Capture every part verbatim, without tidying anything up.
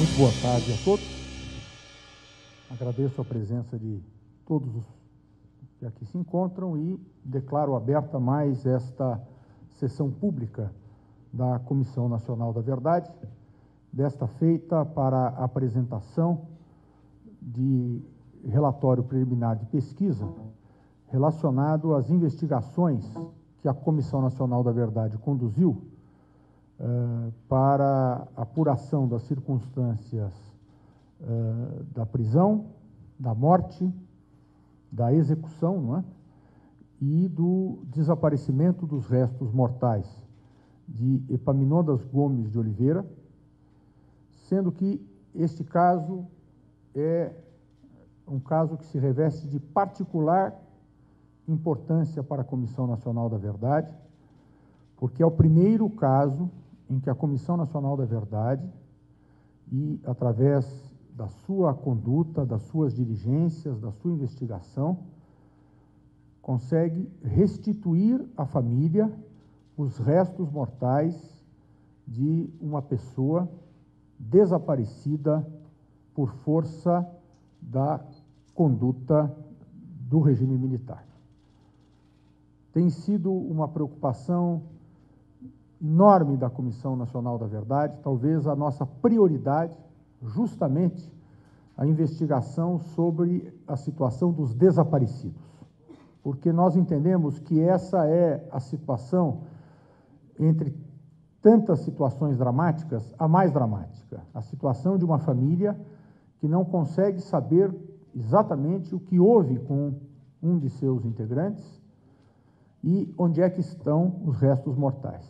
Muito boa tarde a todos. Agradeço a presença de todos os que aqui se encontram e declaro aberta mais esta sessão pública da Comissão Nacional da Verdade, desta feita para a apresentação de relatório preliminar de pesquisa relacionado às investigações que a Comissão Nacional da Verdade conduziu uh, para a apuração das circunstâncias uh, da prisão, da morte, da execução, não é? E do desaparecimento dos restos mortais de Epaminondas Gomes de Oliveira, sendo que este caso é um caso que se reveste de particular importância para a Comissão Nacional da Verdade, porque é o primeiro caso em que a Comissão Nacional da Verdade, e através da sua conduta, das suas diligências, da sua investigação, consegue restituir à família os restos mortais de uma pessoa desaparecida por força da conduta do regime militar. Tem sido uma preocupação enorme da Comissão Nacional da Verdade, talvez a nossa prioridade, justamente a investigação sobre a situação dos desaparecidos, porque nós entendemos que essa é a situação, entre tantas situações dramáticas, a mais dramática, a situação de uma família que não consegue saber exatamente o que houve com um de seus integrantes e onde é que estão os restos mortais.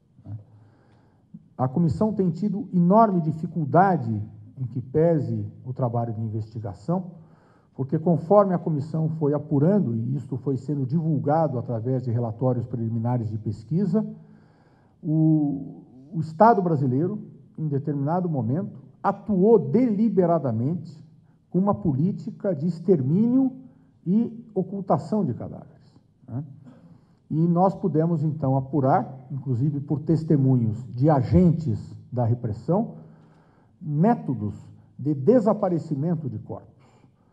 A comissão tem tido enorme dificuldade em que pese o trabalho de investigação, porque conforme a comissão foi apurando, e isto foi sendo divulgado através de relatórios preliminares de pesquisa, o, o Estado brasileiro, em determinado momento, atuou deliberadamente com uma política de extermínio e ocultação de cadáveres, né? E nós pudemos, então, apurar, inclusive por testemunhos de agentes da repressão, métodos de desaparecimento de corpos.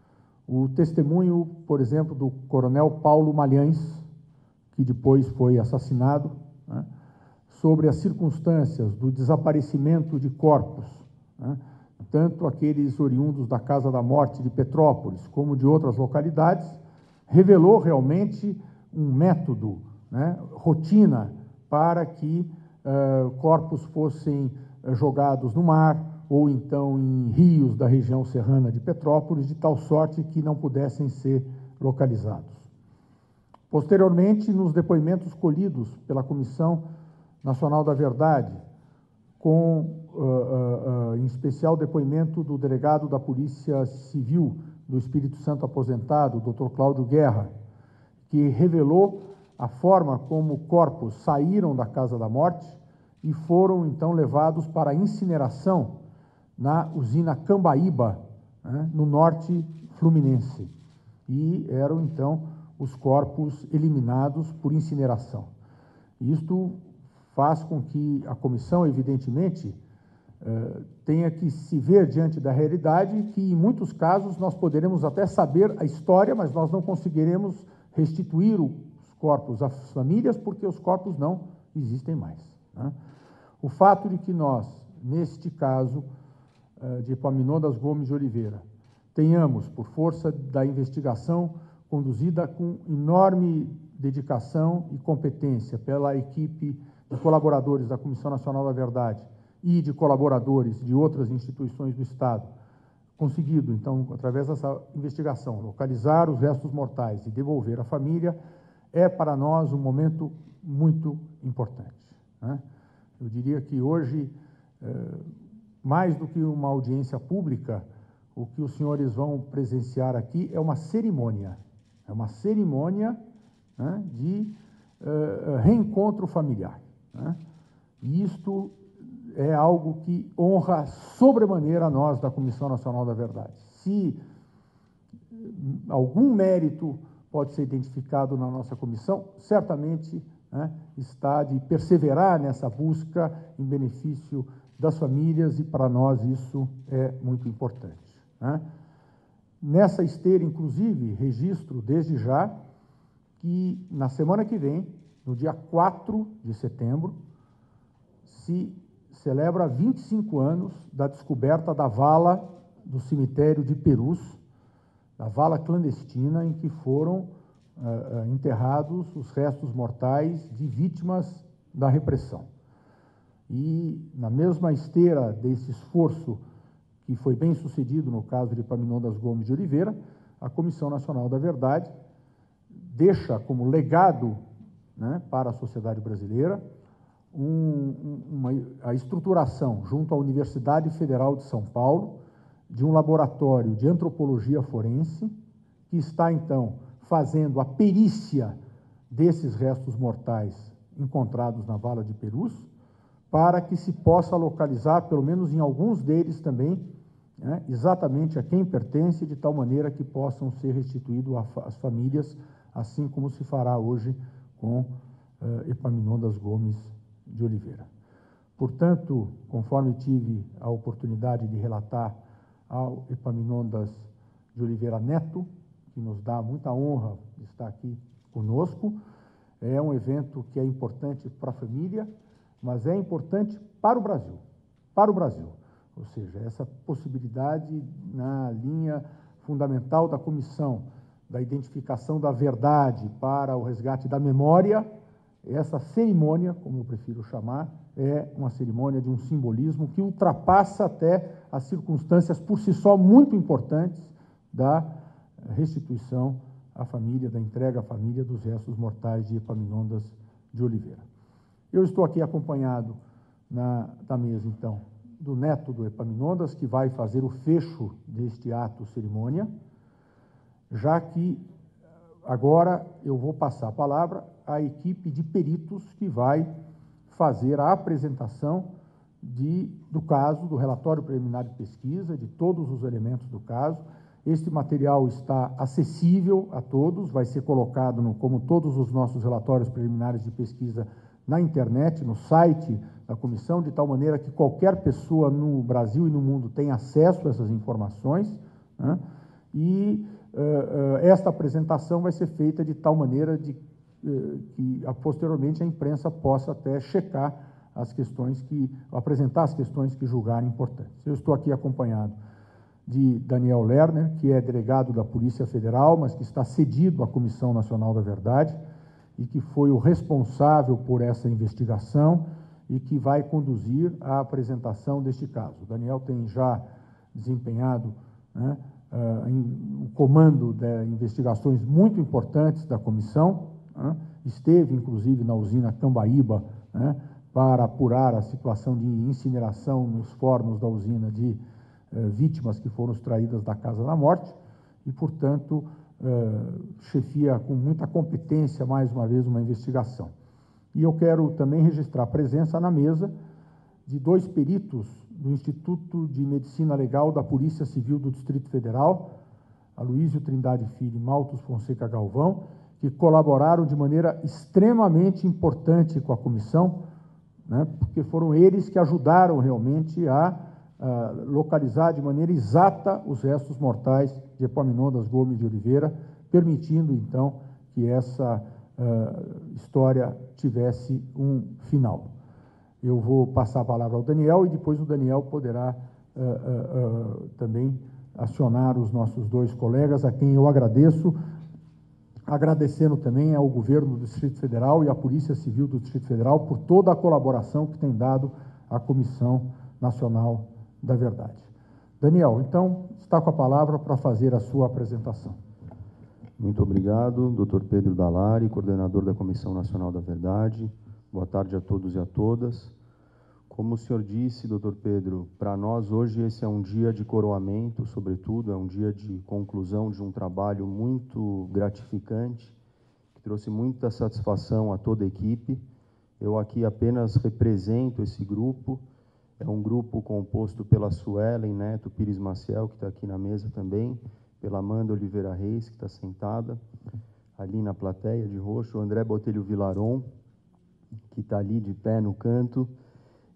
O testemunho, por exemplo, do coronel Paulo Malhães, que depois foi assassinado, né, sobre as circunstâncias do desaparecimento de corpos, né, tanto aqueles oriundos da Casa da Morte de Petrópolis, como de outras localidades, revelou realmente um método, né, rotina para que uh, corpos fossem uh, jogados no mar ou então em rios da região serrana de Petrópolis, de tal sorte que não pudessem ser localizados. Posteriormente, nos depoimentos colhidos pela Comissão Nacional da Verdade, com, uh, uh, uh, em especial, o depoimento do delegado da Polícia Civil do Espírito Santo aposentado, doutor Cláudio Guerra, que revelou a forma como corpos saíram da Casa da Morte e foram, então, levados para a incineração na usina Cambaíba, né, no norte fluminense. E eram, então, os corpos eliminados por incineração. Isto faz com que a comissão, evidentemente, eh, tenha que se ver diante da realidade que, em muitos casos, nós poderemos até saber a história, mas nós não conseguiremos restituir os corpos às famílias, porque os corpos não existem mais, né? O fato de que nós, neste caso eh, de Epaminondas Gomes de Oliveira, tenhamos, por força da investigação conduzida com enorme dedicação e competência pela equipe de colaboradores da Comissão Nacional da Verdade e de colaboradores de outras instituições do Estado, conseguido, então, através dessa investigação, localizar os restos mortais e devolver à família, é para nós um momento muito importante, né? Eu diria que hoje, eh, mais do que uma audiência pública, o que os senhores vão presenciar aqui é uma cerimônia, é uma cerimônia, né, de eh, reencontro familiar, né? E isto é algo que honra sobremaneira a nós da Comissão Nacional da Verdade. Se algum mérito pode ser identificado na nossa comissão, certamente, né, está de perseverar nessa busca em benefício das famílias, e para nós isso é muito importante, né? Nessa esteira, inclusive, registro desde já que na semana que vem, no dia quatro de setembro, se celebra vinte e cinco anos da descoberta da vala do cemitério de Perus, da vala clandestina em que foram uh, uh, enterrados os restos mortais de vítimas da repressão. E, na mesma esteira desse esforço, que foi bem sucedido no caso de Epaminondas Gomes de Oliveira, a Comissão Nacional da Verdade deixa como legado, né, para a sociedade brasileira um, uma, a estruturação, junto à Universidade Federal de São Paulo, de um laboratório de antropologia forense, que está, então, fazendo a perícia desses restos mortais encontrados na vala de Perus, para que se possa localizar, pelo menos em alguns deles também, né, exatamente a quem pertence, de tal maneira que possam ser restituídos às famílias, assim como se fará hoje com uh, Epaminondas Gomes de Oliveira. Portanto, conforme tive a oportunidade de relatar ao Epaminondas de Oliveira Neto, que nos dá muita honra de estar aqui conosco, é um evento que é importante para a família, mas é importante para o Brasil, para o Brasil. Ou seja, essa possibilidade na linha fundamental da comissão, da identificação da verdade para o resgate da memória, essa cerimônia, como eu prefiro chamar, é uma cerimônia de um simbolismo que ultrapassa até as circunstâncias por si só muito importantes da restituição à família, da entrega à família dos restos mortais de Epaminondas de Oliveira. Eu estou aqui acompanhado na, da mesa, então, do neto do Epaminondas, que vai fazer o fecho deste ato cerimônia, já que agora eu vou passar a palavra à equipe de peritos que vai fazer a apresentação de, do caso, do relatório preliminar de pesquisa, de todos os elementos do caso. Este material está acessível a todos, vai ser colocado, no, como todos os nossos relatórios preliminares de pesquisa, na internet, no site da comissão, de tal maneira que qualquer pessoa no Brasil e no mundo tenha acesso a essas informações, né? E uh, uh, esta apresentação vai ser feita de tal maneira de, uh, que a, posteriormente a imprensa possa até checar as questões que, apresentar as questões que julgarem importantes. Eu estou aqui acompanhado de Daniel Lerner, que é delegado da Polícia Federal, mas que está cedido à Comissão Nacional da Verdade, e que foi o responsável por essa investigação e que vai conduzir a apresentação deste caso. O Daniel tem já desempenhado, né, uh, em, o comando de investigações muito importantes da comissão, né, esteve, inclusive, na usina Cambaíba, né, para apurar a situação de incineração nos fornos da usina de uh, vítimas que foram extraídas da Casa da Morte e, portanto, Uh, chefia com muita competência, mais uma vez, uma investigação. E eu quero também registrar a presença na mesa de dois peritos do Instituto de Medicina Legal da Polícia Civil do Distrito Federal, Aloísio Trindade Filho e Maltos Fonseca Galvão, que colaboraram de maneira extremamente importante com a comissão, né, porque foram eles que ajudaram realmente a Uh, localizar de maneira exata os restos mortais de Epaminondas Gomes de Oliveira, permitindo, então, que essa uh, história tivesse um final. Eu vou passar a palavra ao Daniel e depois o Daniel poderá uh, uh, uh, também acionar os nossos dois colegas, a quem eu agradeço, agradecendo também ao governo do Distrito Federal e à Polícia Civil do Distrito Federal por toda a colaboração que tem dado à Comissão Nacional da Verdade. Daniel, então, está com a palavra para fazer a sua apresentação. Muito obrigado, doutor Pedro Dalari, coordenador da Comissão Nacional da Verdade. Boa tarde a todos e a todas. Como o senhor disse, doutor Pedro, para nós hoje esse é um dia de coroamento, sobretudo, é um dia de conclusão de um trabalho muito gratificante, que trouxe muita satisfação a toda a equipe. Eu aqui apenas represento esse grupo. É um grupo composto pela Suelen Neto Pires Maciel, que está aqui na mesa também, pela Amanda Oliveira Reis, que está sentada ali na plateia de roxo, o André Botelho Vilaron, que está ali de pé no canto,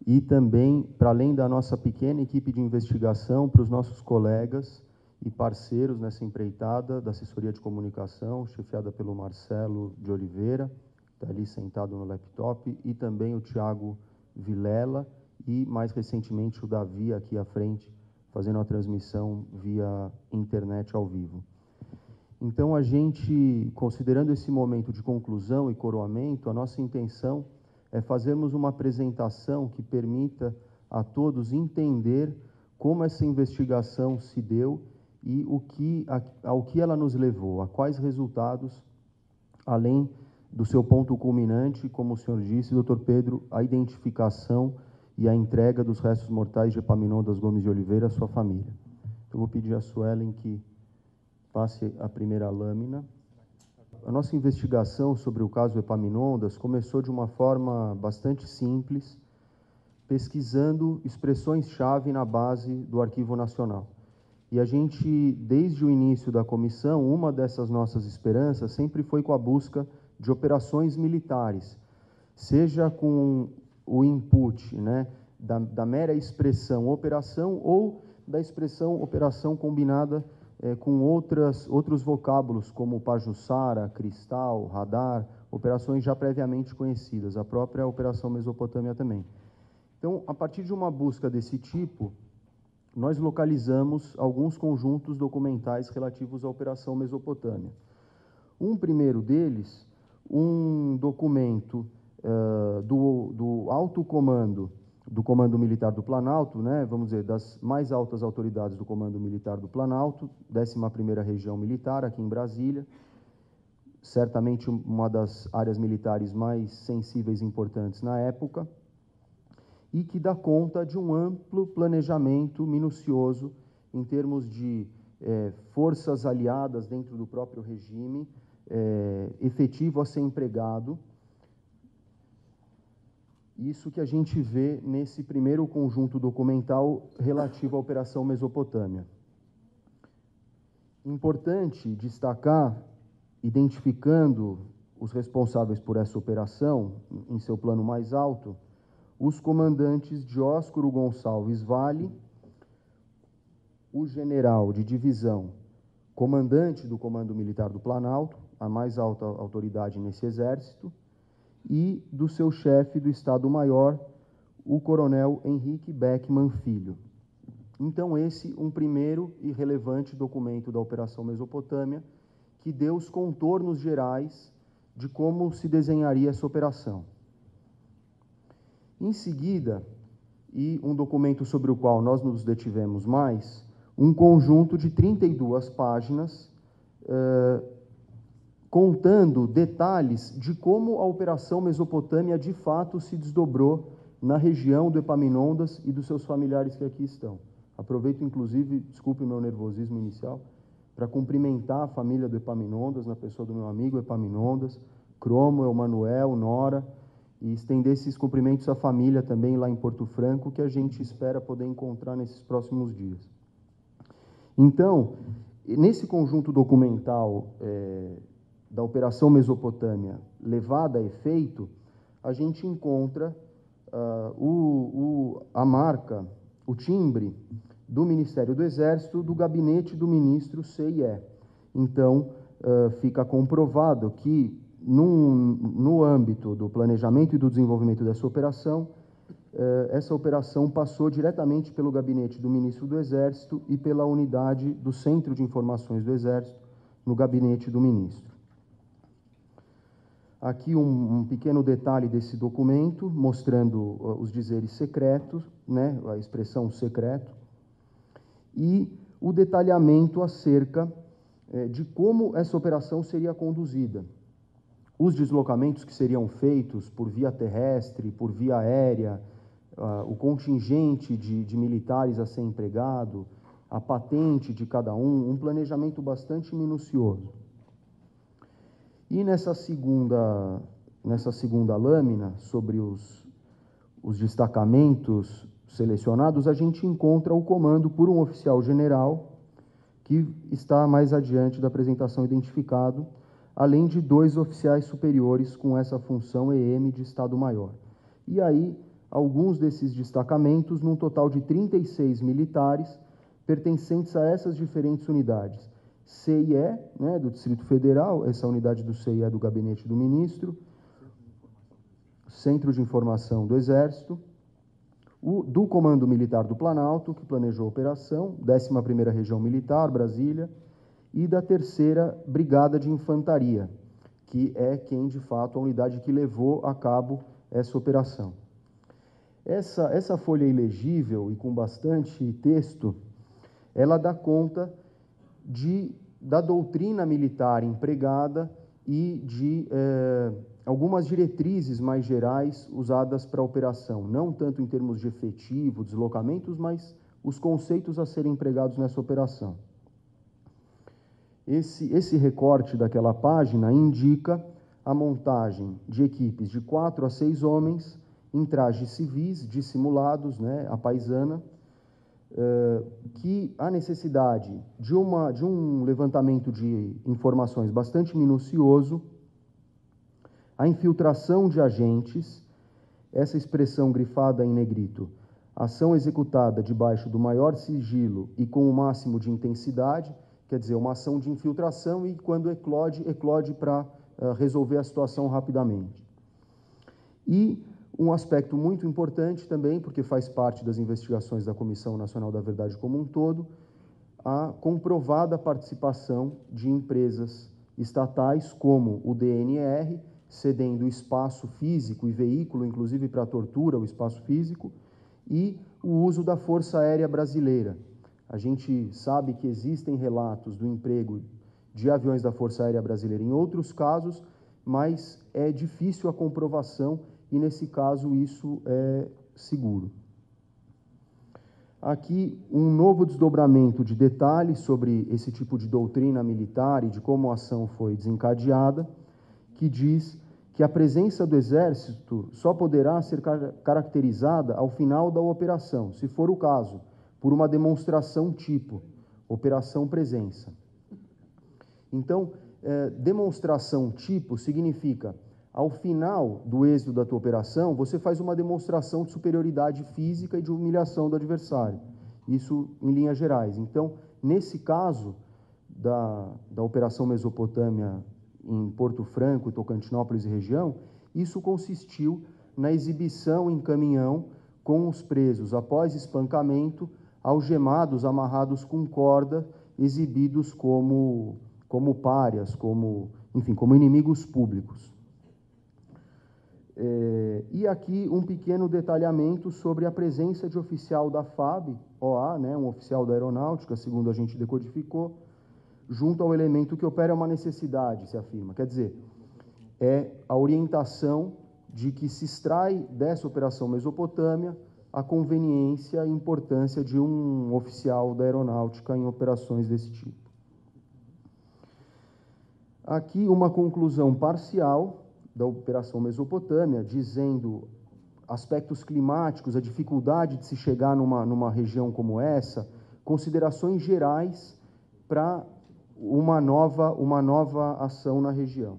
e também, para além da nossa pequena equipe de investigação, para os nossos colegas e parceiros nessa empreitada da assessoria de comunicação, chefiada pelo Marcelo de Oliveira, que está ali sentado no laptop, e também o Tiago Vilela, e mais recentemente o Davi aqui à frente, fazendo a transmissão via internet ao vivo. Então, a gente, considerando esse momento de conclusão e coroamento, a nossa intenção é fazermos uma apresentação que permita a todos entender como essa investigação se deu e o que, a, ao que ela nos levou, a quais resultados, além do seu ponto culminante, como o senhor disse, doutor Pedro, a identificação e a entrega dos restos mortais de Epaminondas Gomes de Oliveira à sua família. Eu vou pedir a Suelen que passe a primeira lâmina. A nossa investigação sobre o caso Epaminondas começou de uma forma bastante simples, pesquisando expressões-chave na base do Arquivo Nacional. E a gente, desde o início da comissão, uma dessas nossas esperanças sempre foi com a busca de operações militares, seja com o input, né, da, da mera expressão operação ou da expressão operação combinada é, com outras, outros vocábulos, como Pajuçara, Cristal, Radar, operações já previamente conhecidas, a própria Operação Mesopotâmia também. Então, a partir de uma busca desse tipo, nós localizamos alguns conjuntos documentais relativos à Operação Mesopotâmia. Um primeiro deles, um documento uh, do, do alto comando, do Comando Militar do Planalto, né, vamos dizer, das mais altas autoridades do Comando Militar do Planalto, décima primeira Região Militar, aqui em Brasília, certamente uma das áreas militares mais sensíveis e importantes na época, e que dá conta de um amplo planejamento minucioso em termos de eh, forças aliadas dentro do próprio regime, eh, efetivo a ser empregado. Isso que a gente vê nesse primeiro conjunto documental relativo à Operação Mesopotâmia. Importante destacar, identificando os responsáveis por essa operação, em seu plano mais alto, os comandantes Dióscoro Gonçalves Vale, o general de divisão, comandante do Comando Militar do Planalto, a mais alta autoridade nesse exército, e do seu chefe do Estado-Maior, o coronel Henrique Beckman Filho. Então, esse um primeiro e relevante documento da Operação Mesopotâmia, que deu os contornos gerais de como se desenharia essa operação. Em seguida, e um documento sobre o qual nós nos detivemos mais, um conjunto de trinta e duas páginas, eh, contando detalhes de como a Operação Mesopotâmia de fato se desdobrou na região do Epaminondas e dos seus familiares que aqui estão. Aproveito, inclusive, desculpe o meu nervosismo inicial, para cumprimentar a família do Epaminondas, na pessoa do meu amigo Epaminondas, Cromo, Emanuel, Nora, e estender esses cumprimentos à família também lá em Porto Franco, que a gente espera poder encontrar nesses próximos dias. Então, nesse conjunto documental é, da Operação Mesopotâmia levada a efeito, a gente encontra uh, o, o, a marca, o timbre do Ministério do Exército, do gabinete do ministro C I E. Então, uh, fica comprovado que, num, no âmbito do planejamento e do desenvolvimento dessa operação, uh, essa operação passou diretamente pelo gabinete do ministro do Exército e pela unidade do Centro de Informações do Exército, no gabinete do ministro. Aqui um, um pequeno detalhe desse documento, mostrando uh, os dizeres secretos, né, a expressão secreto, e o detalhamento acerca eh, de como essa operação seria conduzida. Os deslocamentos que seriam feitos por via terrestre, por via aérea, uh, o contingente de, de militares a ser empregado, a patente de cada um, um planejamento bastante minucioso. E nessa segunda, nessa segunda lâmina, sobre os, os destacamentos selecionados, a gente encontra o comando por um oficial general, que está mais adiante da apresentação identificado, além de dois oficiais superiores com essa função E M de Estado-Maior. E aí alguns desses destacamentos, num total de trinta e seis militares, pertencentes a essas diferentes unidades. C I E, né, do Distrito Federal, essa unidade do C I E é do Gabinete do Ministro, Centro de Informação do Exército, o, do Comando Militar do Planalto, que planejou a operação, décima primeira Região Militar, Brasília, e da terceira Brigada de Infantaria, que é quem, de fato, a unidade que levou a cabo essa operação. Essa, essa folha ilegível e com bastante texto, ela dá conta de, da doutrina militar empregada e de eh, algumas diretrizes mais gerais usadas para a operação, não tanto em termos de efetivo, deslocamentos, mas os conceitos a serem empregados nessa operação. Esse, esse recorte daquela página indica a montagem de equipes de quatro a seis homens em trajes civis, dissimulados, né, à paisana, Uh, que a necessidade de, uma, de um levantamento de informações bastante minucioso, a infiltração de agentes, essa expressão grifada em negrito, ação executada debaixo do maior sigilo e com o máximo de intensidade, quer dizer, uma ação de infiltração e quando eclode, eclode para uh, resolver a situação rapidamente. E um aspecto muito importante também, porque faz parte das investigações da Comissão Nacional da Verdade como um todo, a comprovada participação de empresas estatais como o D N R, cedendo espaço físico e veículo, inclusive para a tortura, o espaço físico, e o uso da Força Aérea Brasileira. A gente sabe que existem relatos do emprego de aviões da Força Aérea Brasileira em outros casos, mas é difícil a comprovação e, nesse caso, isso é seguro. Aqui, um novo desdobramento de detalhes sobre esse tipo de doutrina militar e de como a ação foi desencadeada, que diz que a presença do Exército só poderá ser caracterizada ao final da operação, se for o caso, por uma demonstração tipo, operação presença. Então, eh, demonstração tipo significa, ao final do êxito da tua operação, você faz uma demonstração de superioridade física e de humilhação do adversário. Isso em linhas gerais. Então, nesse caso da, da Operação Mesopotâmia em Porto Franco, Tocantinópolis e região, isso consistiu na exibição em caminhão com os presos após espancamento, algemados, amarrados com corda, exibidos como, como párias, como, enfim, como inimigos públicos. É, e aqui um pequeno detalhamento sobre a presença de oficial da F A B, O A, né, um oficial da aeronáutica, segundo a gente decodificou, junto ao elemento que opera uma necessidade, se afirma. Quer dizer, é a orientação de que se extrai dessa Operação Mesopotâmia a conveniência e importância de um oficial da aeronáutica em operações desse tipo. Aqui uma conclusão parcial da Operação Mesopotâmia, dizendo aspectos climáticos, a dificuldade de se chegar numa, numa região como essa, considerações gerais para uma nova, uma nova ação na região.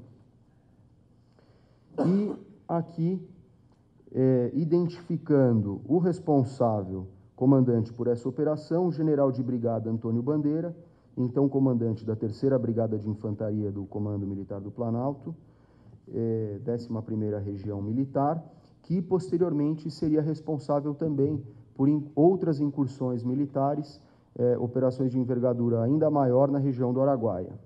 E aqui, é, identificando o responsável, comandante por essa operação, o general de brigada Antônio Bandeira, então comandante da terceira Brigada de Infantaria do Comando Militar do Planalto, É, décima primeira Região Militar, que posteriormente seria responsável também por in, outras incursões militares, é, operações de envergadura ainda maior na região do Araguaia.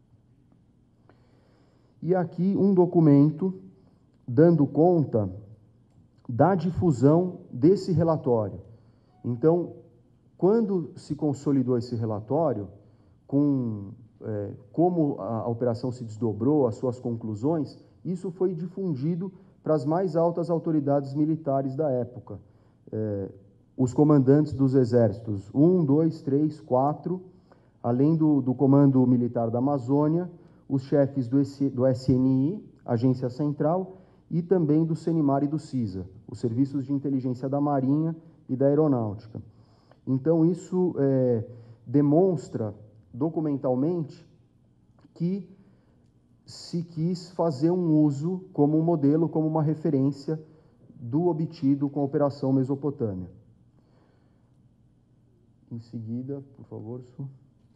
E aqui um documento dando conta da difusão desse relatório. Então, quando se consolidou esse relatório, com é, como a, a operação se desdobrou, as suas conclusões, isso foi difundido para as mais altas autoridades militares da época. É, os comandantes dos exércitos um, dois, três, quatro, além do, do Comando Militar da Amazônia, os chefes do, do S N I, Agência Central, e também do CENIMAR e do CISA, os serviços de inteligência da Marinha e da Aeronáutica. Então, isso é, demonstra documentalmente que se quis fazer um uso como um modelo, como uma referência do obtido com a Operação Mesopotâmia. Em seguida, por favor, Su.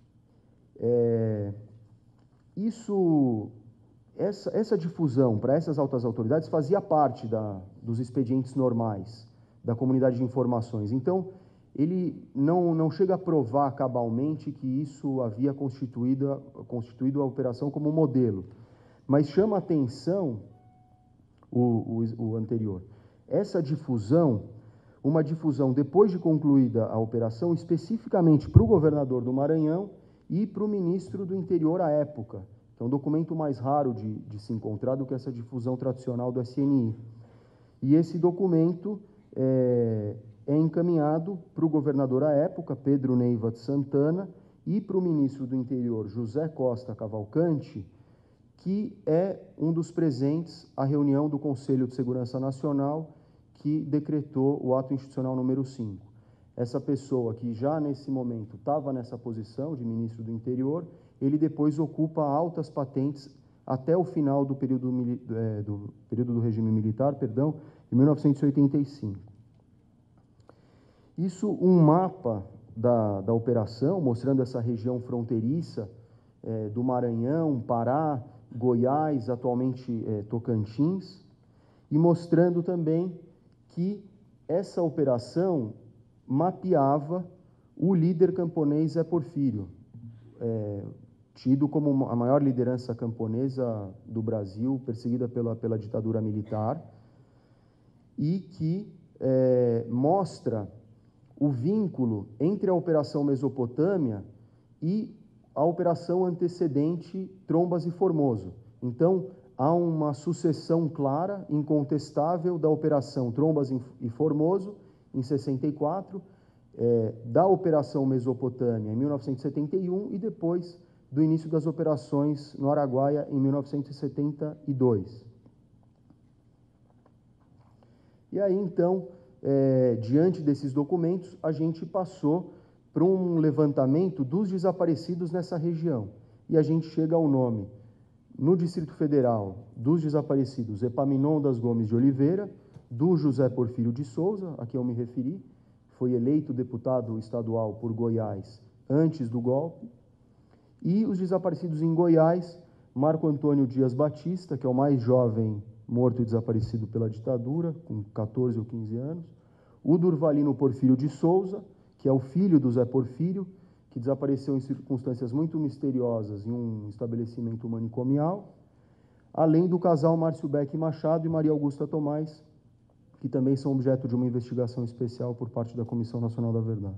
É, isso, essa, essa difusão para essas altas autoridades fazia parte da, dos expedientes normais da comunidade de informações. Então, ele não, não chega a provar cabalmente que isso havia constituído, constituído a operação como modelo, mas chama a atenção o, o, o anterior. Essa difusão, uma difusão depois de concluída a operação, especificamente para o governador do Maranhão e para o ministro do Interior à época, que é um documento mais raro de, de se encontrar do que essa difusão tradicional do S N I. E esse documento é, é encaminhado para o governador à época, Pedro Neiva de Santana, e para o ministro do Interior, José Costa Cavalcante, que é um dos presentes à reunião do Conselho de Segurança Nacional que decretou o ato institucional número cinco. Essa pessoa que já nesse momento estava nessa posição de ministro do Interior, ele depois ocupa altas patentes até o final do período, é, do, período do regime militar, perdão, em mil novecentos e oitenta e cinco. Isso, um mapa da, da operação, mostrando essa região fronteiriça é, do Maranhão, Pará, Goiás, atualmente é, Tocantins, e mostrando também que essa operação mapeava o líder camponês Zé Porfírio, é, tido como a maior liderança camponesa do Brasil, perseguida pela, pela ditadura militar, e que é, mostra o vínculo entre a Operação Mesopotâmia e a operação antecedente Trombas e Formoso. Então, há uma sucessão clara, incontestável, da Operação Trombas e Formoso, em sessenta e quatro, é, da Operação Mesopotâmia, em mil novecentos e setenta e um, e depois do início das operações no Araguaia, em mil novecentos e setenta e dois. E aí, então, é, diante desses documentos, a gente passou para um levantamento dos desaparecidos nessa região. E a gente chega ao nome, no Distrito Federal, dos desaparecidos Epaminondas Gomes de Oliveira, do José Porfírio de Souza, a quem eu me referi, foi eleito deputado estadual por Goiás antes do golpe, e os desaparecidos em Goiás, Marco Antônio Dias Batista, que é o mais jovem morto e desaparecido pela ditadura, com quatorze ou quinze anos, o Durvalino Porfírio de Souza, que é o filho do Zé Porfírio, que desapareceu em circunstâncias muito misteriosas em um estabelecimento manicomial, além do casal Márcio Beck Machado e Maria Augusta Tomás, que também são objeto de uma investigação especial por parte da Comissão Nacional da Verdade.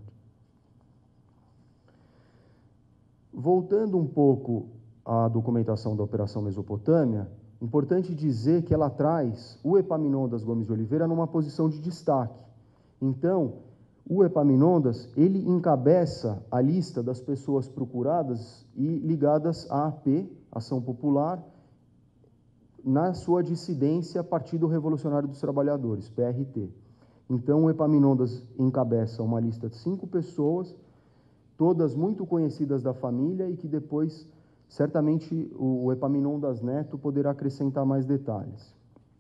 Voltando um pouco à documentação da Operação Mesopotâmia, importante dizer que ela traz o Epaminondas Gomes de Oliveira numa posição de destaque. Então, o Epaminondas, ele encabeça a lista das pessoas procuradas e ligadas à A P, Ação Popular, na sua dissidência Partido Revolucionário dos Trabalhadores, P R T. Então, o Epaminondas encabeça uma lista de cinco pessoas, todas muito conhecidas da família e que depois, certamente, o Epaminondas Neto poderá acrescentar mais detalhes.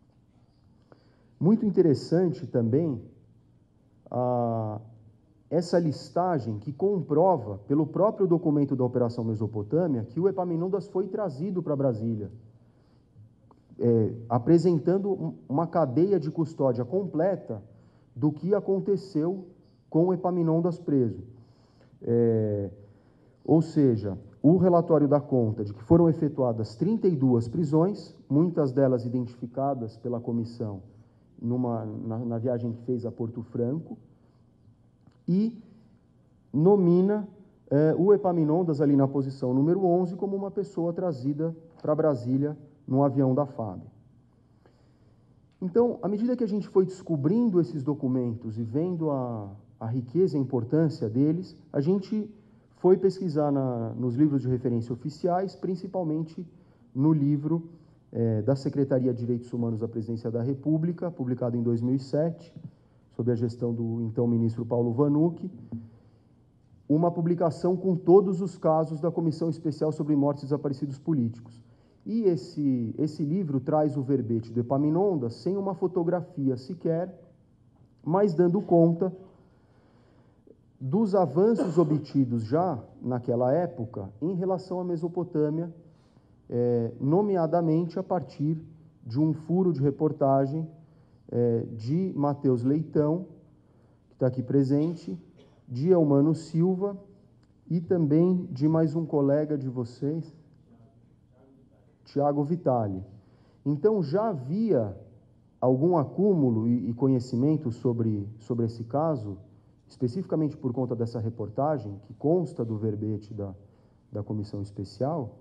Muito interessante também a, essa listagem que comprova, pelo próprio documento da Operação Mesopotâmia, que o Epaminondas foi trazido para Brasília, é, apresentando uma cadeia de custódia completa do que aconteceu com o Epaminondas preso. É, ou seja, o relatório dá conta de que foram efetuadas trinta e duas prisões, muitas delas identificadas pela comissão numa, na, na viagem que fez a Porto Franco, e nomina é, o Epaminondas ali na posição número onze como uma pessoa trazida para Brasília num avião da F A B. Então, à medida que a gente foi descobrindo esses documentos e vendo a, a riqueza e a importância deles, a gente foi pesquisar na, nos livros de referência oficiais, principalmente no livro é, da Secretaria de Direitos Humanos da Presidência da República, publicado em dois mil e sete, sob a gestão do então ministro Paulo Vanucchi, uma publicação com todos os casos da Comissão Especial sobre Mortes e Desaparecidos Políticos. E esse, esse livro traz o verbete do Epaminondas sem uma fotografia sequer, mas dando conta dos avanços obtidos já naquela época em relação à Mesopotâmia, é, nomeadamente a partir de um furo de reportagem é, de Mateus Leitão, que está aqui presente, de Eumano Silva e também de mais um colega de vocês, Tiago Vitale. Então já havia algum acúmulo e, e conhecimento sobre, sobre esse caso, especificamente por conta dessa reportagem, que consta do verbete da, da comissão especial,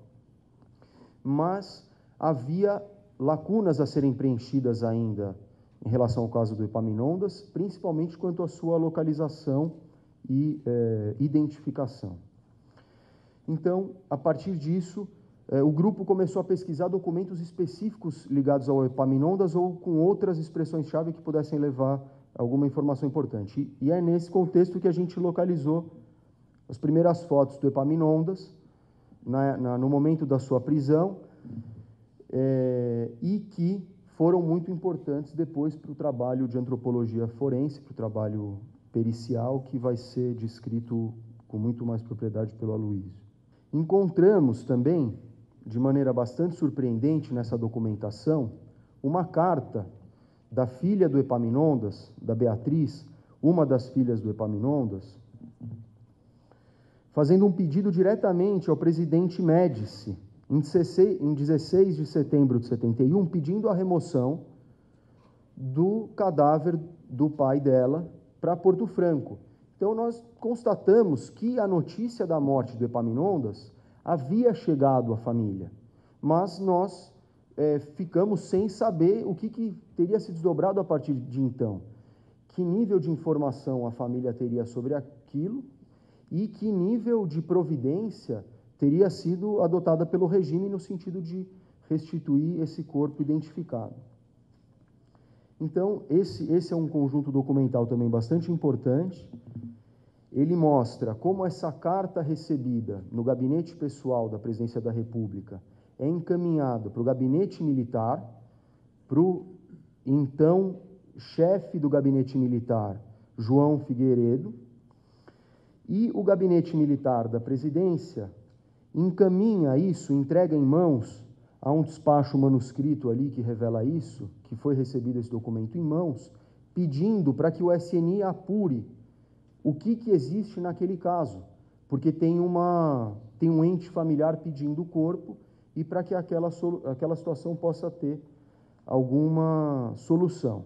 mas havia lacunas a serem preenchidas ainda em relação ao caso do Epaminondas, principalmente quanto à sua localização e eh, identificação. Então, a partir disso, eh, o grupo começou a pesquisar documentos específicos ligados ao Epaminondas ou com outras expressões-chave que pudessem levar alguma informação importante. E, e é nesse contexto que a gente localizou as primeiras fotos do Epaminondas, na, na, no momento da sua prisão, é, e que foram muito importantes depois para o trabalho de antropologia forense, para o trabalho pericial, que vai ser descrito com muito mais propriedade pelo Aloysio. Encontramos também, de maneira bastante surpreendente nessa documentação, uma carta da filha do Epaminondas, da Beatriz, uma das filhas do Epaminondas, fazendo um pedido diretamente ao presidente Médici, em dezesseis de setembro de setenta e um, pedindo a remoção do cadáver do pai dela para Porto Franco. Então, nós constatamos que a notícia da morte do Epaminondas havia chegado à família, mas nós é, ficamos sem saber o que, que teria se desdobrado a partir de então. Que nível de informação a família teria sobre aquilo e que nível de providência teria sido adotada pelo regime no sentido de restituir esse corpo identificado. Então, esse, esse é um conjunto documental também bastante importante. Ele mostra como essa carta recebida no gabinete pessoal da Presidência da República é encaminhada para o gabinete militar, para o então chefe do gabinete militar, João Figueiredo, e o gabinete militar da Presidência encaminha isso, entrega em mãos a um despacho manuscrito ali que revela isso, que foi recebido esse documento em mãos, pedindo para que o S N I apure o que, que existe naquele caso, porque tem, uma, tem um ente familiar pedindo o corpo e para que aquela, aquela situação possa ter alguma solução.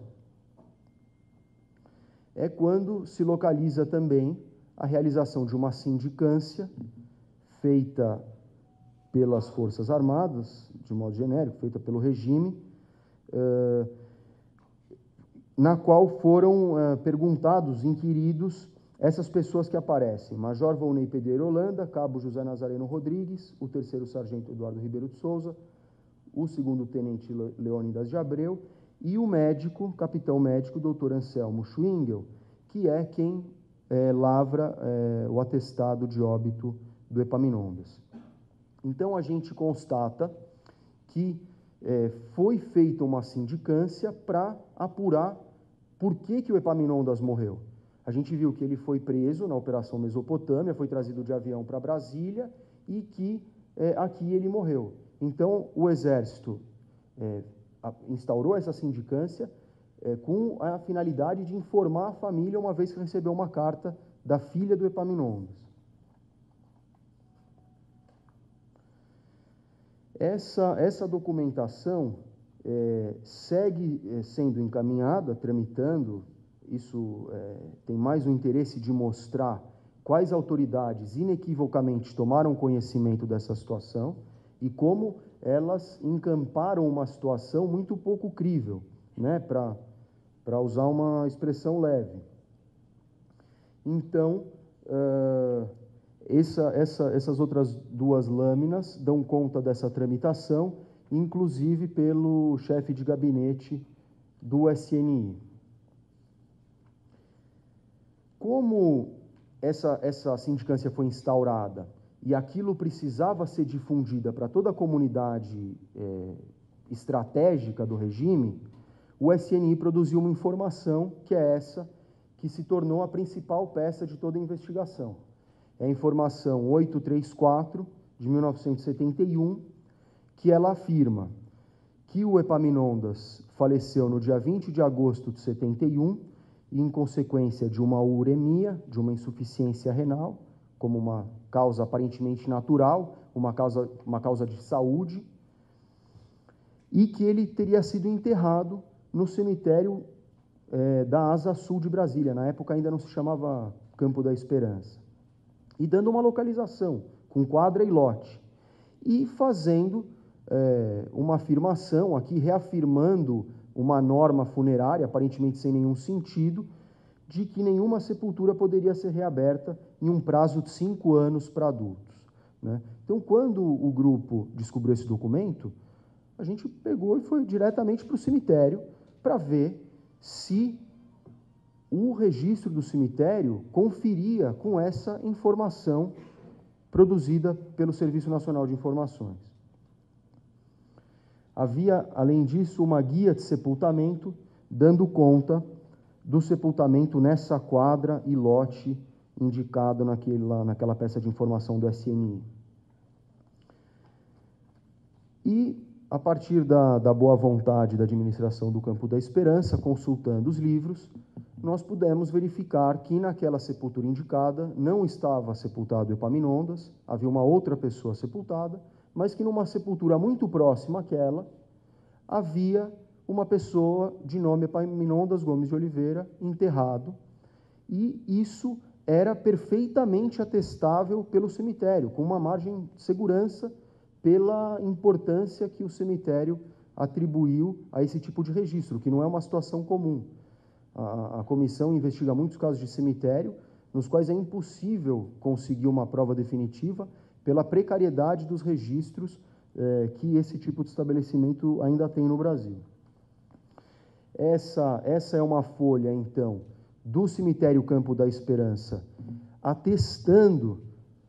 É quando se localiza também a realização de uma sindicância feita pelas Forças Armadas, de modo genérico, feita pelo regime, eh, na qual foram eh, perguntados, inquiridos, essas pessoas que aparecem: Major Volney Pedreira Holanda, Cabo José Nazareno Rodrigues, o terceiro Sargento Eduardo Ribeiro de Souza, o segundo Tenente Leônidas de Abreu e o médico, capitão médico, doutor Anselmo Schwingel, que é quem eh, lavra eh, o atestado de óbito do Epaminondas. Então, a gente constata que eh, foi feita uma sindicância para apurar por que, que o Epaminondas morreu. A gente viu que ele foi preso na Operação Mesopotâmia, foi trazido de avião para Brasília e que eh, aqui ele morreu. Então, o Exército eh, instaurou essa sindicância eh, com a finalidade de informar a família, uma vez que recebeu uma carta da filha do Epaminondas. Essa, essa documentação é, segue é, sendo encaminhada, tramitando. Isso é, tem mais o interesse de mostrar quais autoridades inequivocamente tomaram conhecimento dessa situação e como elas encamparam uma situação muito pouco crível, né, para para usar uma expressão leve. Então, uh, Essa, essa, essas outras duas lâminas dão conta dessa tramitação, inclusive pelo chefe de gabinete do S N I. Como essa, essa sindicância foi instaurada e aquilo precisava ser difundida para toda a comunidade é, estratégica do regime, o S N I produziu uma informação que é essa, que se tornou a principal peça de toda a investigação. É a informação oitocentos e trinta e quatro, de mil novecentos e setenta e um, que ela afirma que o Epaminondas faleceu no dia vinte de agosto de setenta e um, e em consequência de uma uremia, de uma insuficiência renal, como uma causa aparentemente natural, uma causa, uma causa de saúde, e que ele teria sido enterrado no cemitério é, da Asa Sul de Brasília, na época ainda não se chamava Campo da Esperança, e dando uma localização, com quadra e lote, e fazendo é, uma afirmação aqui, reafirmando uma norma funerária, aparentemente sem nenhum sentido, de que nenhuma sepultura poderia ser reaberta em um prazo de cinco anos para adultos, né? Então, quando o grupo descobriu esse documento, a gente pegou e foi diretamente para o cemitério para ver se o registro do cemitério conferia com essa informação produzida pelo Serviço Nacional de Informações. Havia, além disso, uma guia de sepultamento dando conta do sepultamento nessa quadra e lote indicado naquela, naquela peça de informação do S N I. E, a partir da, da boa vontade da administração do Campo da Esperança, consultando os livros, nós pudemos verificar que naquela sepultura indicada não estava sepultado Epaminondas, havia uma outra pessoa sepultada, mas que numa sepultura muito próxima àquela, havia uma pessoa de nome Epaminondas Gomes de Oliveira enterrado, e isso era perfeitamente atestável pelo cemitério, com uma margem de segurança pela importância que o cemitério atribuiu a esse tipo de registro, que não é uma situação comum. A, a comissão investiga muitos casos de cemitério, nos quais é impossível conseguir uma prova definitiva pela precariedade dos registros eh, que esse tipo de estabelecimento ainda tem no Brasil. Essa, essa é uma folha, então, do cemitério Campo da Esperança, atestando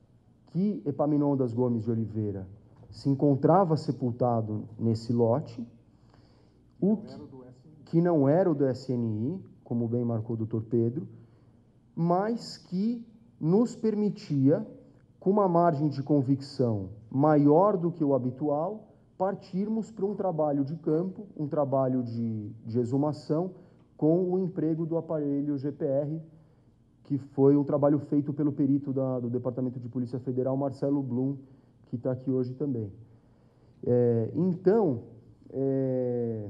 que Epaminondas Gomes de Oliveira se encontrava sepultado nesse lote, o que, que não era o do S N I, como bem marcou o doutor Pedro, mas que nos permitia, com uma margem de convicção maior do que o habitual, partirmos para um trabalho de campo, um trabalho de, de exumação, com o emprego do aparelho G P R, que foi um trabalho feito pelo perito da, do Departamento de Polícia Federal, Marcelo Blum, que está aqui hoje também. É, então, é,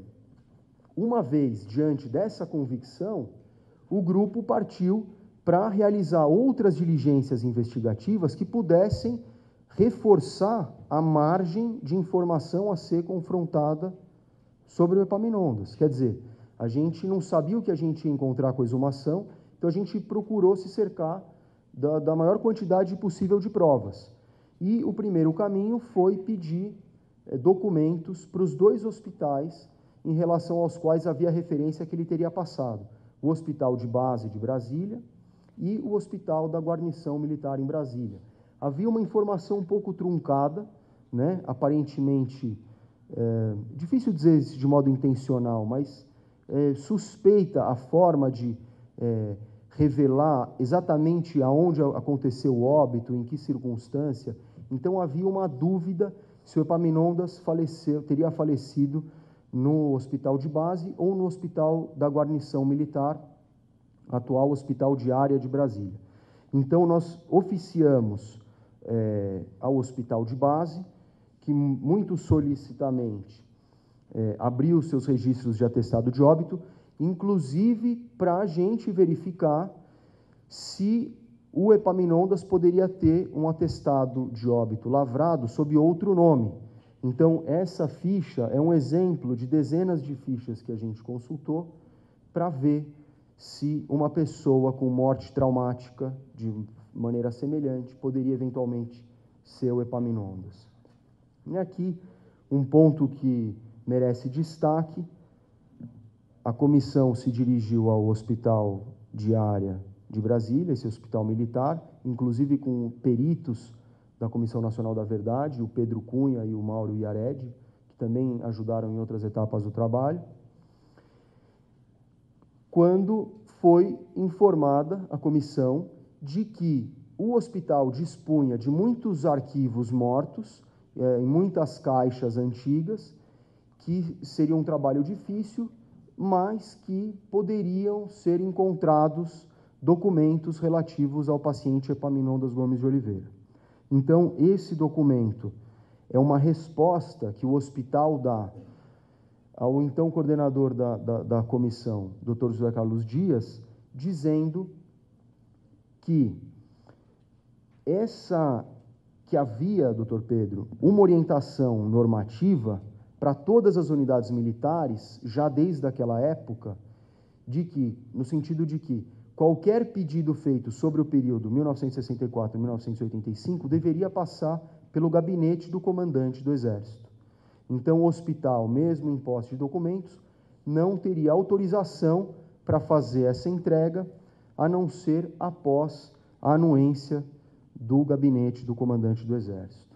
uma vez diante dessa convicção, o grupo partiu para realizar outras diligências investigativas que pudessem reforçar a margem de informação a ser confrontada sobre o Epaminondas. Quer dizer, a gente não sabia o que a gente ia encontrar com a exumação, então a gente procurou se cercar da, da maior quantidade possível de provas. E o primeiro caminho foi pedir é, documentos para os dois hospitais em relação aos quais havia referência que ele teria passado. O Hospital de Base de Brasília e o Hospital da Guarnição Militar em Brasília. Havia uma informação um pouco truncada, né, aparentemente, é, difícil dizer isso de modo intencional, mas é, suspeita a forma de é, revelar exatamente aonde aconteceu o óbito, em que circunstância. Então havia uma dúvida se o Epaminondas faleceu, teria falecido no Hospital de Base ou no Hospital da Guarnição Militar, atual Hospital de Área de Brasília. Então nós oficiamos é, ao Hospital de Base, que muito solicitamente é, abriu seus registros de atestado de óbito, inclusive para a gente verificar se o Epaminondas poderia ter um atestado de óbito lavrado sob outro nome. Então, essa ficha é um exemplo de dezenas de fichas que a gente consultou para ver se uma pessoa com morte traumática de maneira semelhante poderia eventualmente ser o Epaminondas. E aqui, um ponto que merece destaque: a comissão se dirigiu ao Hospital de Área de Brasília, esse hospital militar, inclusive com peritos da Comissão Nacional da Verdade, o Pedro Cunha e o Mauro Iared, que também ajudaram em outras etapas do trabalho, quando foi informada a comissão de que o hospital dispunha de muitos arquivos mortos, é, em muitas caixas antigas, que seria um trabalho difícil, mas que poderiam ser encontrados documentos relativos ao paciente Epaminondas Gomes de Oliveira. Então, esse documento é uma resposta que o hospital dá ao então coordenador da, da, da comissão, doutor José Carlos Dias, dizendo que essa, que havia, doutor Pedro, uma orientação normativa para todas as unidades militares, já desde aquela época, de que, no sentido de que qualquer pedido feito sobre o período mil novecentos e sessenta e quatro a mil novecentos e oitenta e cinco deveria passar pelo gabinete do comandante do Exército. Então, o hospital, mesmo em posse de documentos, não teria autorização para fazer essa entrega, a não ser após a anuência do gabinete do comandante do Exército.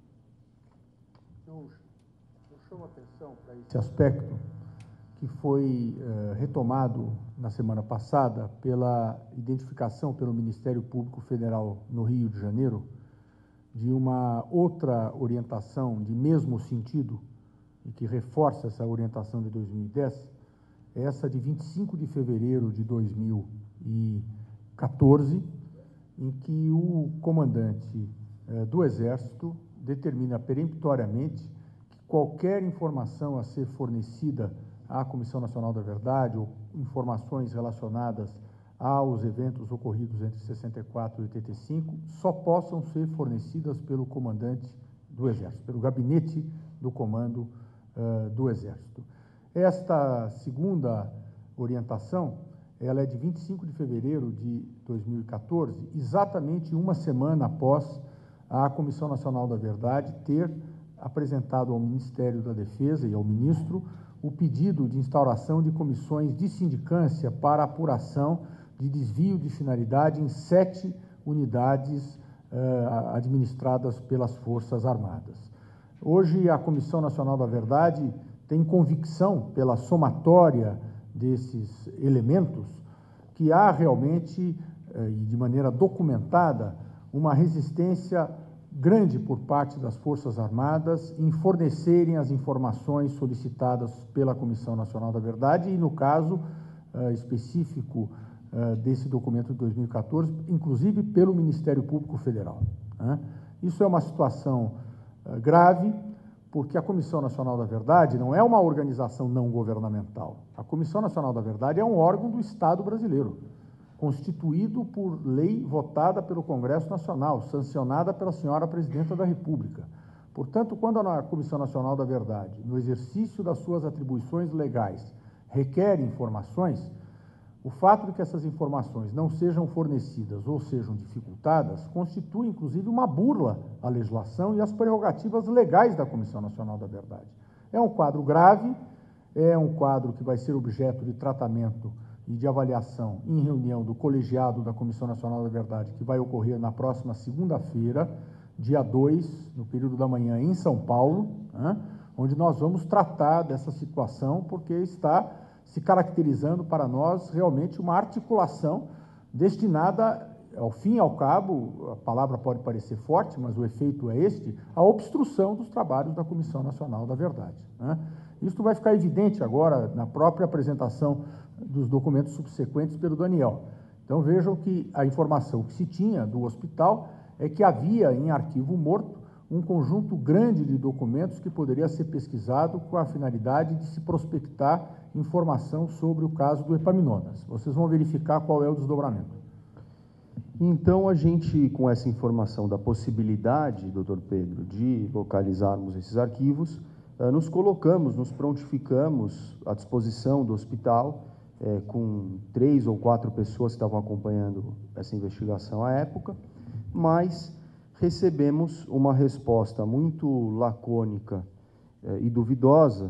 Eu, eu chamo a atenção para esse aspecto que foi uh, retomado na semana passada pela identificação pelo Ministério Público Federal no Rio de Janeiro de uma outra orientação de mesmo sentido e que reforça essa orientação de dois mil e dez, essa de vinte e cinco de fevereiro de dois mil e quatorze, em que o comandante eh, do Exército determina peremptoriamente que qualquer informação a ser fornecida à Comissão Nacional da Verdade ou informações relacionadas aos eventos ocorridos entre sessenta e quatro e oitenta e cinco só possam ser fornecidas pelo comandante do Exército, pelo gabinete do comando uh, do Exército. Esta segunda orientação, ela é de vinte e cinco de fevereiro de dois mil e quatorze, exatamente uma semana após a Comissão Nacional da Verdade ter apresentado ao Ministério da Defesa e ao ministro o pedido de instauração de comissões de sindicância para apuração de desvio de finalidade em sete unidades uh, administradas pelas Forças Armadas. Hoje, a Comissão Nacional da Verdade tem convicção, pela somatória desses elementos, que há realmente, uh, e de maneira documentada, uma resistência grande por parte das Forças Armadas em fornecerem as informações solicitadas pela Comissão Nacional da Verdade e, no caso uh, específico uh, desse documento de dois mil e quatorze, inclusive pelo Ministério Público Federal. Né? Isso é uma situação uh, grave, porque a Comissão Nacional da Verdade não é uma organização não governamental. A Comissão Nacional da Verdade é um órgão do Estado brasileiro, constituído por lei votada pelo Congresso Nacional, sancionada pela senhora Presidenta da República. Portanto, quando a Comissão Nacional da Verdade, no exercício das suas atribuições legais, requer informações, o fato de que essas informações não sejam fornecidas ou sejam dificultadas constitui, inclusive, uma burla à legislação e às prerrogativas legais da Comissão Nacional da Verdade. É um quadro grave, é um quadro que vai ser objeto de tratamento e de avaliação em reunião do colegiado da Comissão Nacional da Verdade, que vai ocorrer na próxima segunda-feira, dia dois, no período da manhã, em São Paulo, né, onde nós vamos tratar dessa situação, porque está se caracterizando para nós realmente uma articulação destinada, ao fim e ao cabo, a palavra pode parecer forte, mas o efeito é este, a obstrução dos trabalhos da Comissão Nacional da Verdade. Né. Isso vai ficar evidente agora na própria apresentação dos documentos subsequentes pelo Daniel. Então, vejam que a informação que se tinha do hospital é que havia em arquivo morto um conjunto grande de documentos que poderia ser pesquisado com a finalidade de se prospectar informação sobre o caso do Epaminondas. Vocês vão verificar qual é o desdobramento. Então, a gente, com essa informação da possibilidade, doutor Pedro, de localizarmos esses arquivos, nos colocamos, nos prontificamos à disposição do hospital, É, com três ou quatro pessoas que estavam acompanhando essa investigação à época, mas recebemos uma resposta muito lacônica é, e duvidosa,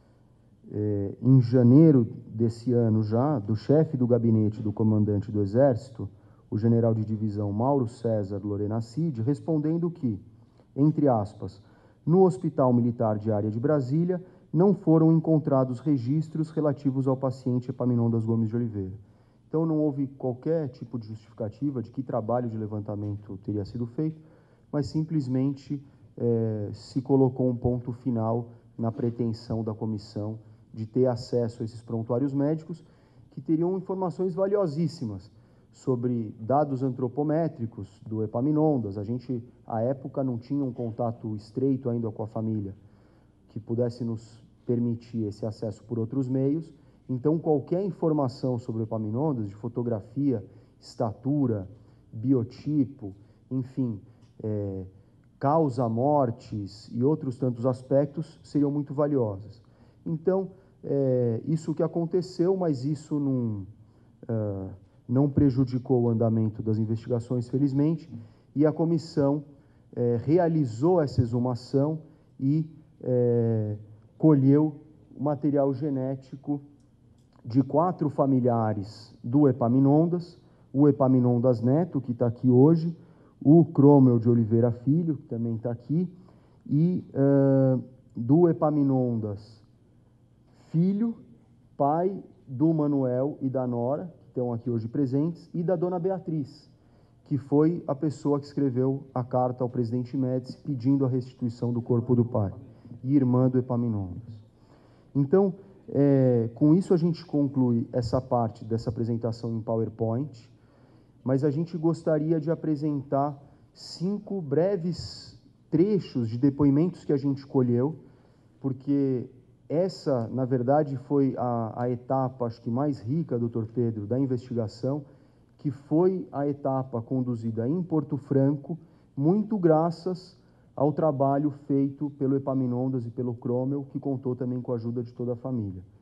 é, em janeiro desse ano já, do chefe do gabinete do comandante do Exército, o general de divisão Mauro César Lorena Cid, respondendo que, entre aspas, no Hospital Militar de Área de Brasília, não foram encontrados registros relativos ao paciente Epaminondas Gomes de Oliveira. Então, não houve qualquer tipo de justificativa de que trabalho de levantamento teria sido feito, mas simplesmente eh, se colocou um ponto final na pretensão da comissão de ter acesso a esses prontuários médicos, que teriam informações valiosíssimas sobre dados antropométricos do Epaminondas. A gente, à época, não tinha um contato estreito ainda com a família, que pudesse nos permitir esse acesso por outros meios. Então, qualquer informação sobre o Epaminondas, de fotografia, estatura, biotipo, enfim, é, causa, mortes e outros tantos aspectos, seriam muito valiosas. Então, é, isso que aconteceu, mas isso não, uh, não prejudicou o andamento das investigações, felizmente, e a comissão é, realizou essa exumação e é, colheu o material genético de quatro familiares do Epaminondas, o Epaminondas Neto, que está aqui hoje, o Cromwell de Oliveira Filho, que também está aqui, e uh, do Epaminondas Filho, pai do Manuel e da Nora, que estão aqui hoje presentes, e da dona Beatriz, que foi a pessoa que escreveu a carta ao presidente Médici pedindo a restituição do corpo do pai, e irmã do Epaminondas. Então, é, com isso a gente conclui essa parte dessa apresentação em PowerPoint, mas a gente gostaria de apresentar cinco breves trechos de depoimentos que a gente colheu, porque essa, na verdade, foi a, a etapa, acho que mais rica, doutor Pedro, da investigação, que foi a etapa conduzida em Porto Franco, muito graças ao trabalho feito pelo Epaminondas e pelo Cromwell, que contou também com a ajuda de toda a família.